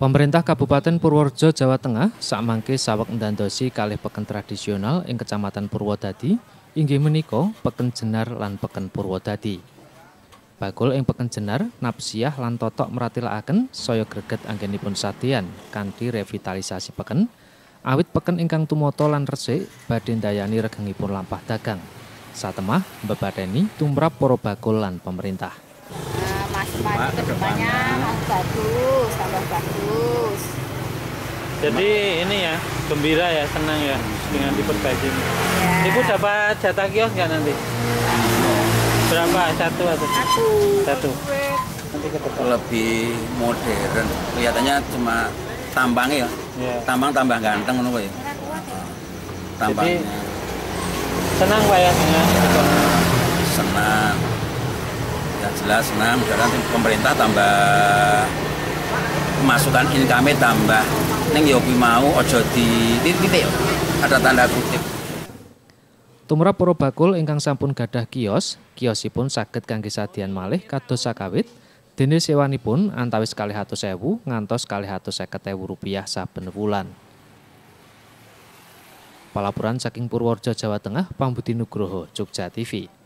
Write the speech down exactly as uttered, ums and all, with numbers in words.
Pemerintah Kabupaten Purworejo, Jawa Tengah sakmangke saweg ndandosi kalih peken tradisional ing Kecamatan Purwodadi inggih menika peken jenar lan peken Purwodadi. Bakul ing peken jenar napsiah lan totok meratelaken saya greget anggenipun sadean kanthi revitalisasi peken awit peken ingkang tumata lan resik badhe ndayani regengipun lampah dagang. Satemah mbebadeni tumrap para bakul lan pemerintah. Masih maju ke depannya masih bagus, tambah bagus. Jadi ini ya, gembira ya, senang ya dengan diperbaiki. Ya. Ibu dapat jatah kios nggak nanti? Berapa? Satu atau? Satu. Satu. Nanti ke depan. Lebih modern, kelihatannya cuma tambangnya ya, Ya. tambang tambah ganteng ngono ya. Tambangnya. Jadi, senang Pak ya dengan senang. Yang jelas senang, karena pemerintah tambah pemasukan income tambah. Neng yopi mau ojo di titik ada tanda kutip. Tumrap para bakul ingkang sampun gadah kios, kiosipun saged kangge sadean malih kados sakawit, dene sewanipun antawis kalih atus ewu ngantos kalih atus seket ewu rupiah saben wulan. Palapuran saking Purworejo, Jawa Tengah, Pambudi Nugroho, Jogja T V.